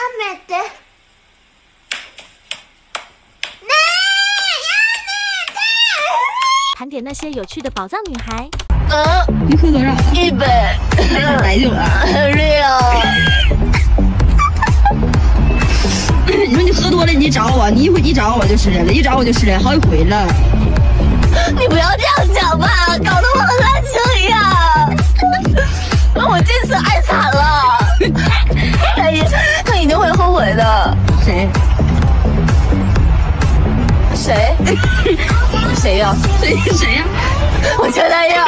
めて。 盘点那些有趣的宝藏女孩。 你喝多少 100。 白酒啊 6。 你说你喝多了，你找我，你一找我就失恋了，一找我就失恋，好几回了。 你不要这样讲吧，搞得我和蓝青一样，让我这次爱惨了。他一定会后悔的。 谁？ 谁？谁呀？ 谁呀？ 我前男友。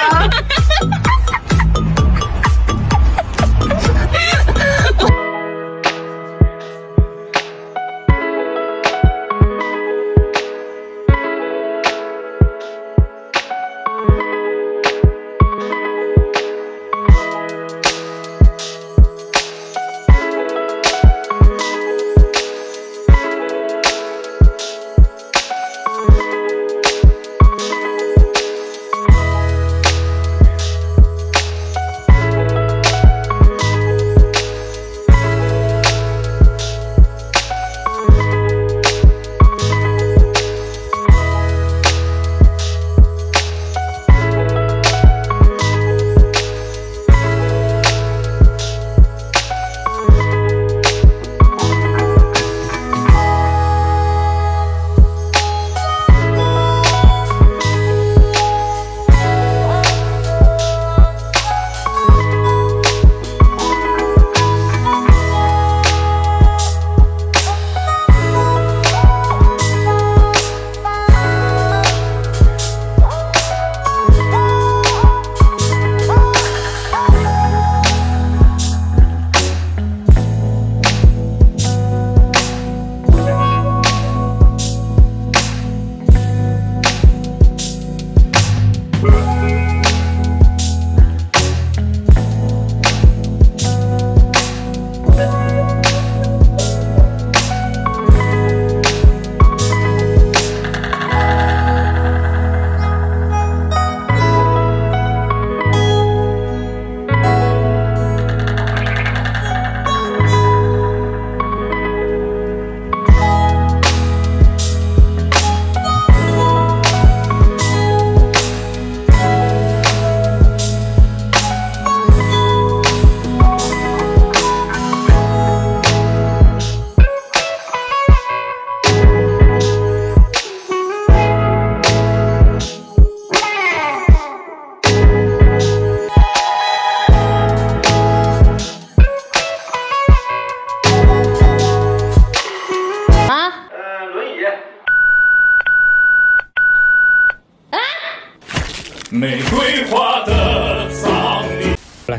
玫瑰花的葬礼。 来，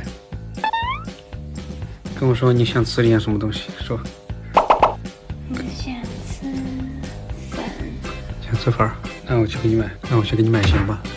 跟我说你想吃点什么东西，说。 我想吃粉。 想吃粉儿，那我去给你买，行吧？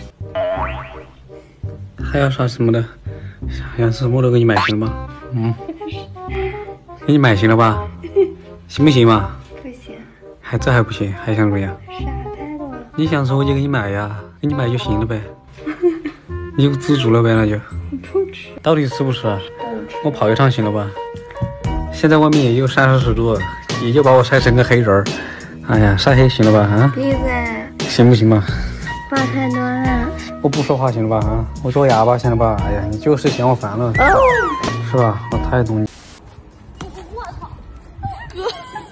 还要啥什么的？想吃什么都给你买行了吧？嗯，给你买行了吧？行不行嘛？ 不行。 这还不行，还想怎么样？ 傻太多了。 你想吃我就给你买呀，给你买就行了呗。你就知足了呗，那就。 不吃。 到底吃不吃啊？ 不吃。 我跑一趟行了吧？现在外面也就30度，也就把我晒成个黑人儿。哎呀，晒黑行了吧？啊？ 闭嘴。 行不行嘛？ 话太多了。 我不说话行了吧？啊？我做哑巴行了吧？哎呀，你就是嫌我烦了，是吧？我太懂你。 我操，哥。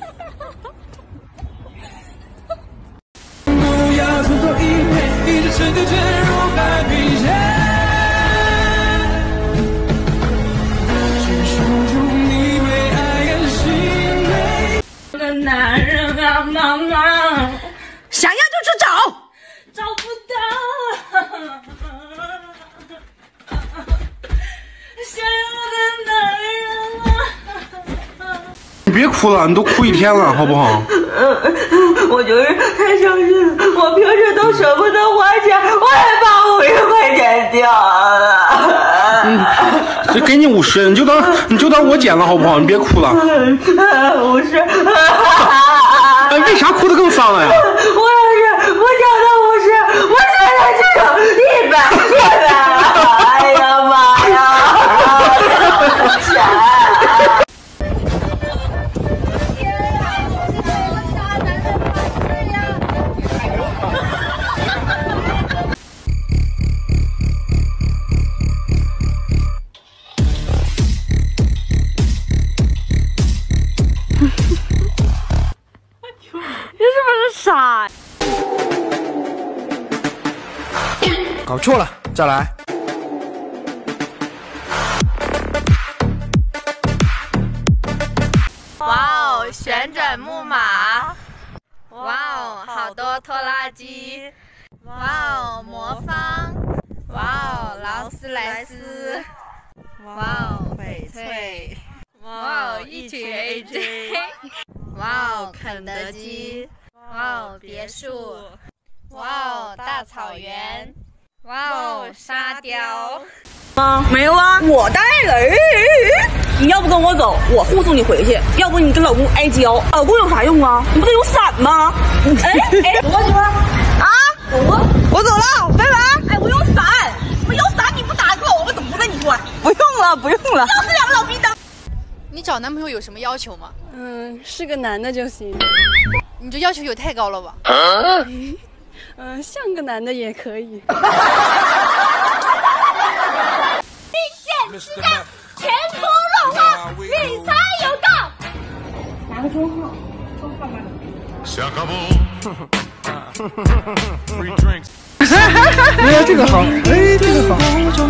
不要匆匆一杯，一直深刻沉入海平线。 这个男人啊，妈妈， 想要就去找， 找不到啊！想要个男人啊！ 你别哭了，你都哭1天了，好不好？ 我就是太伤心了，我平时都舍不得花钱，我也把50块钱掉了。 这给你50，你就当我捡了，好不好？你别哭了。 50。 哎，为啥哭得更伤了呀？ 我讲的50，我现在只有100。哎呀妈呀！钱。 搞错了，再来。 哇哦，旋转木马！哇哦，好多拖拉机！哇哦，魔方！哇哦，劳斯莱斯！哇哦，翡翠！哇哦，一群 AJ！ 哇哦，肯德基！哇哦，别墅！哇哦，大草原！哇哦，沙雕！ 没有啊，我带了。你要不跟我走，我护送你回去；要不你跟老公挨交。老公有啥用啊？你不得有伞吗？走吧，媳妇啊，走吧，我走了，拜拜。哎，我有伞，我有伞，你不打个我怎么不跟你说？不用了，不用了。又是两个老逼灯。 你找男朋友有什么要求吗？ 是个男的就行。 你这要求有太高了吧？ 像个男的也可以。 一线之间，前途若花，理财有道。拿个中号，中号吧。 哎，这个好，哎，这个好。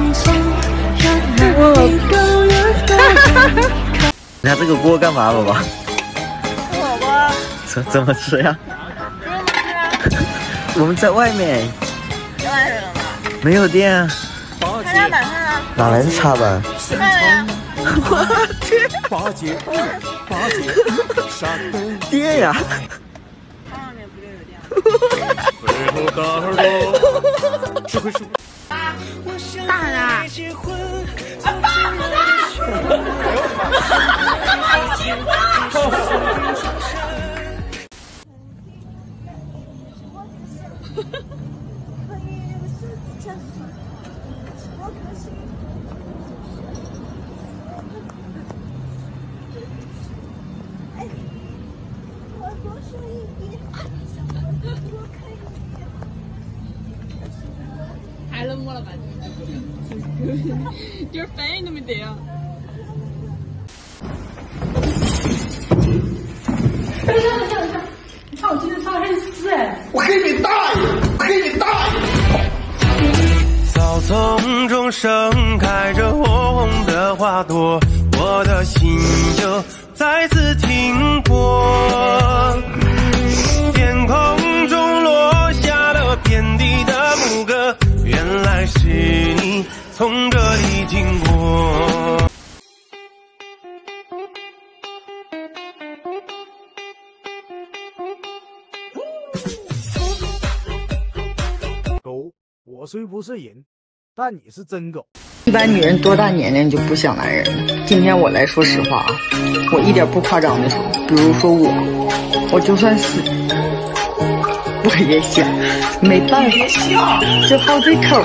拿这个锅干嘛，宝宝？ 吃火锅。 怎么吃呀？ 不用吃啊。 我们在外面。 在外面了吗？ 没有电啊。 插家板上啊。 哪来的插板？ 看了呀。 我天！八姐， 电呀！ 它上面不就有电吗？ 大人啊！ 太冷漠了吧？点反应都没得啊！ 你看我今天穿的还是哎！ 我给你大爷，我给你大爷！ 草丛中盛开着火红的花朵，我的心就再次停泊。天空中落下了遍地的牧歌，原来是你从这里经过。 狗，我虽不是人，但你是真狗。 一般女人多大年龄就不想男人？今天我来说实话啊，我一点不夸张的说，比如说我就算死，我也想，没办法，就好这口。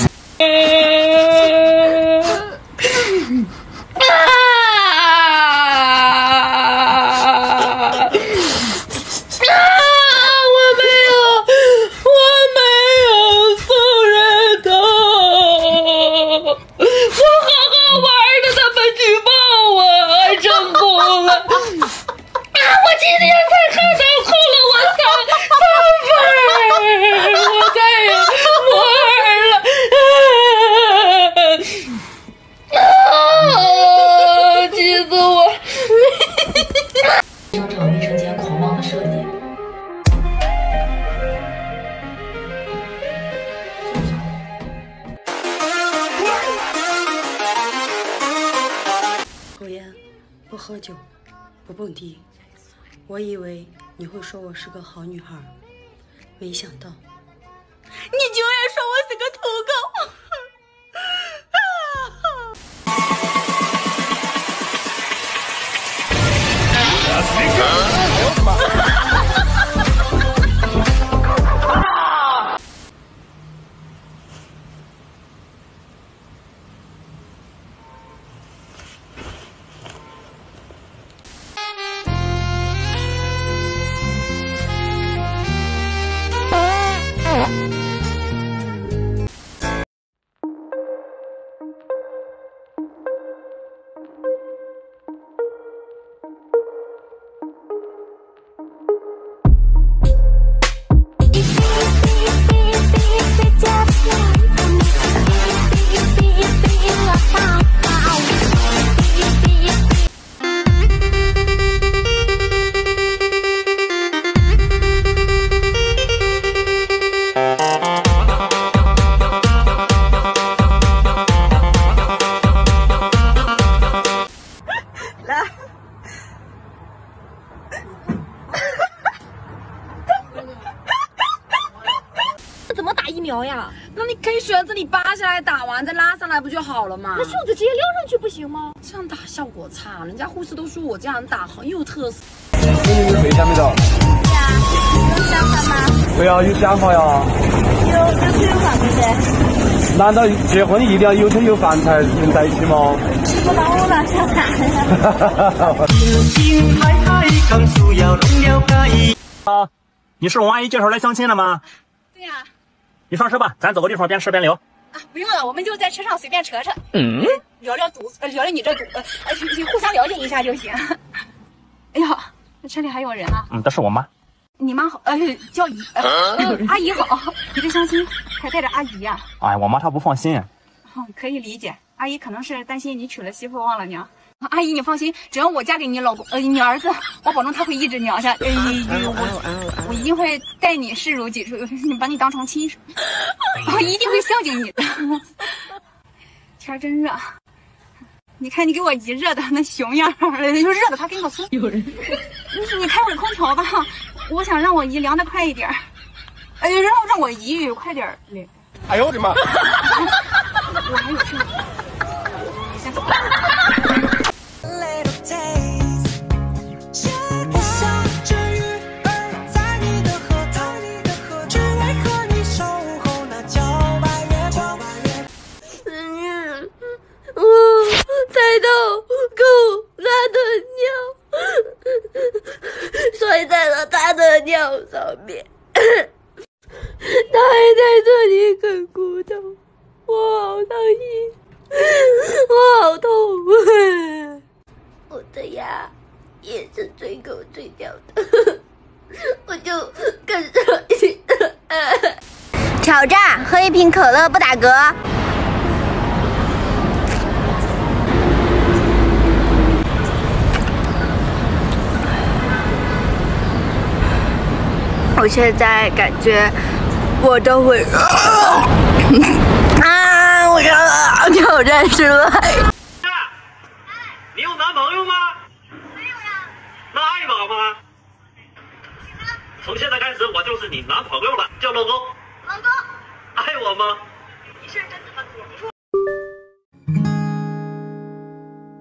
商场卫生间狂妄的设计。 抽烟，不喝酒，不蹦迪。我以为你会说我是个好女孩，没想到你竟然说我是个土狗！ 苗呀？ 那你可以选择你扒下来打完再拉上来不就好了吗？ 那袖子直接撩上去不行吗？ 这样打效果差，人家护士都说我这样打很有特色。 你有对象没得？ 对呀，有想法吗？ 对呀，有想法呀。 有车有房对不对？ 难道结婚一定要有车有房才能在一起吗？ 你不帮我拿小孩啊，你是我阿姨介绍来相亲的吗？ 对呀。 你上车吧，咱走个地方边吃边聊。 啊，不用了，我们就在车上随便扯扯，聊聊你这互相了解一下就行。哎呀，那车里还有人啊？ 这是我妈。 你妈好，叫姨，阿姨好。你这相亲还带着阿姨呀？ 哎，我妈她不放心。 可以理解，阿姨可能是担心你娶了媳妇忘了娘。阿姨你放心，只要我嫁给你老公，你儿子，我保证他会一直娘下。我一定会待你视如己出，把你当成亲属，我一定会孝敬你的。天真热，你看你给我姨热的那熊样，又热的他跟个孙。有人，你开会空调吧，我想让我姨凉得快一点，让我姨快点凉。 哎呦我的妈！ 我还有事。先走。 踩到狗拉的尿，摔在了他的尿上面，他还在这里啃骨头，我好伤心，我好痛，我的牙也是追狗追掉的，我就更伤心了。挑战喝一瓶可乐不打嗝。我现在感觉我都会我挑战失败。 你有男朋友吗？ 没有呀。 那爱我吗？从现在开始我就是你男朋友了，叫老公。 老公， 爱我吗？ 你是真的吗？